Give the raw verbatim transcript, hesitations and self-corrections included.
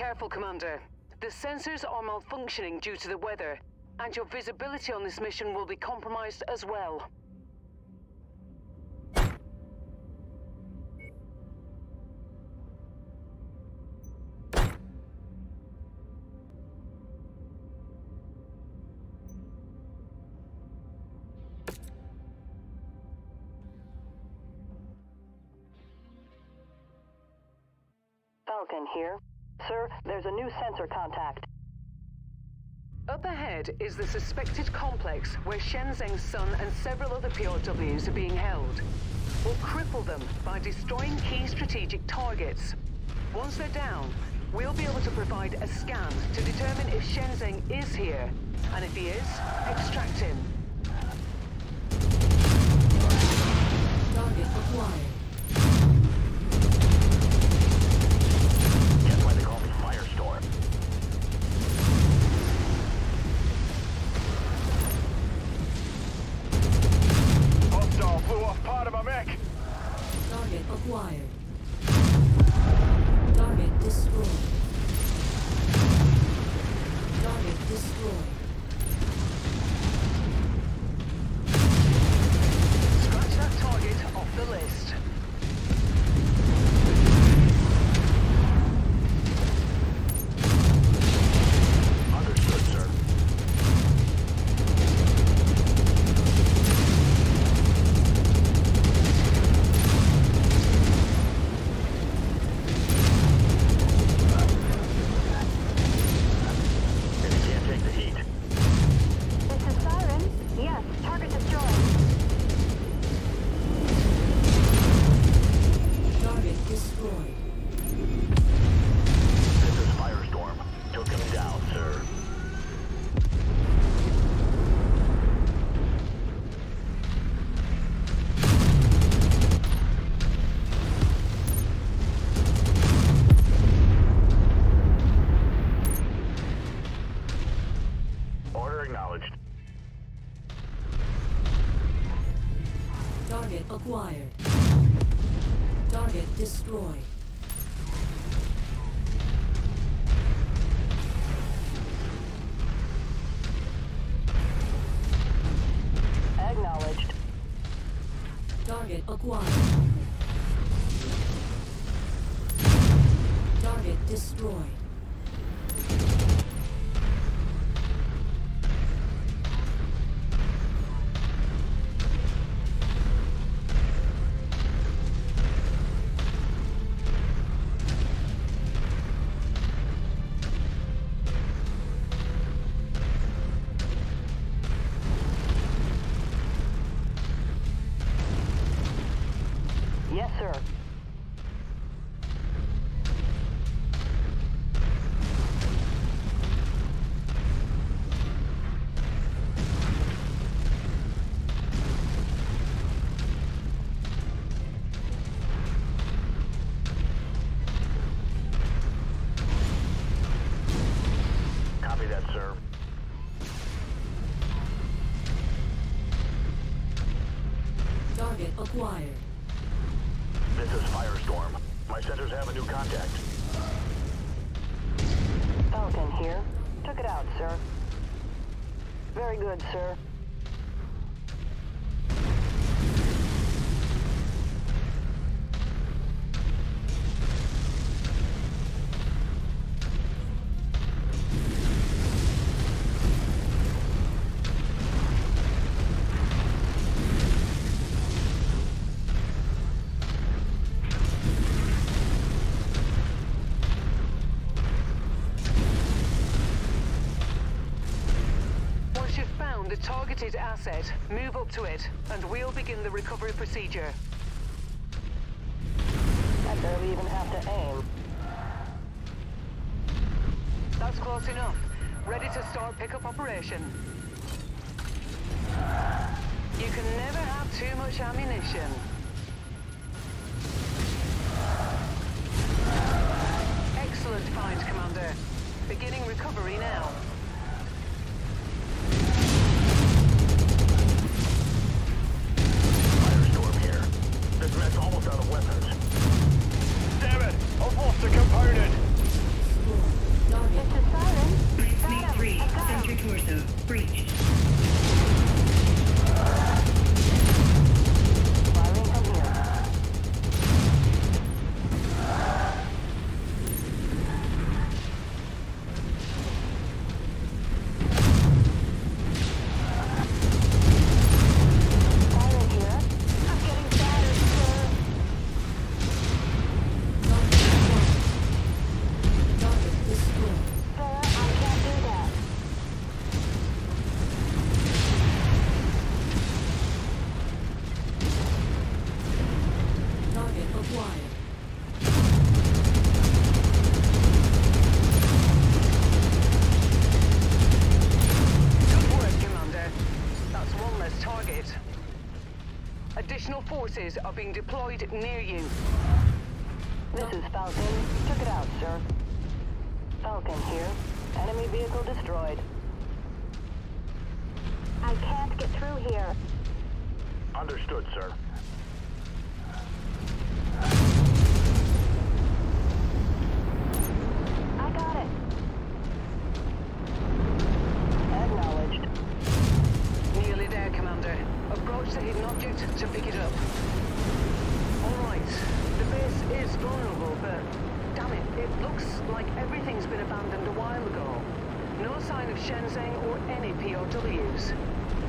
careful, Commander. The sensors are malfunctioning due to the weather, and your visibility on this mission will be compromised as well. Falcon here. Sir, there's a new sensor contact. Up ahead is the suspected complex where Shenzheng's son and several other P O Ws are being held. We'll cripple them by destroying key strategic targets. Once they're down, we'll be able to provide a scan to determine if Shenzheng is here, and if he is, extract him. Target acquired. That's why they call me Firestorm. Hostile blew off part of my mech. Target acquired. Target destroyed. Target destroyed. Scratch that target off the list. Understood, sir. And he can't take the heat. This is Siren. Yes, target destroyed. Target destroyed. This is Firestorm. Took him down, sir. Order acknowledged. Target acquired. Target destroyed. Acknowledged. Target acquired. Target destroyed. Yes, sir. Copy that, sir. Target acquired. This is Firestorm. My sensors have a new contact. Falcon here. Took it out, sir. Very good, sir. Once you've found the targeted asset, move up to it, and we'll begin the recovery procedure. I barely even have to aim. That's close enough. Ready to start pickup operation. You can never have too much ammunition. Excellent find, Commander. Beginning recovery now. Firestorm here. This mech's almost out of weapons. Damn it! I've lost a component! Destroyed. torso breached. Firing from here. Fire here. I'm getting battered, sir. Target destroyed. Sir, I can't do that. Target acquired. Good work, Commander. That's one less target. Additional forces are being deployed near you. This is Falcon. Took it out, sir. Falcon here. Enemy vehicle destroyed. I can't get through here. Understood, sir. I got it. Acknowledged. Nearly there, Commander. Approach the hidden object to pick it up. All right. The base is vulnerable, but damn it, it looks like everything's been abandoned a while ago. No sign of Shenzheng or any P O Ws.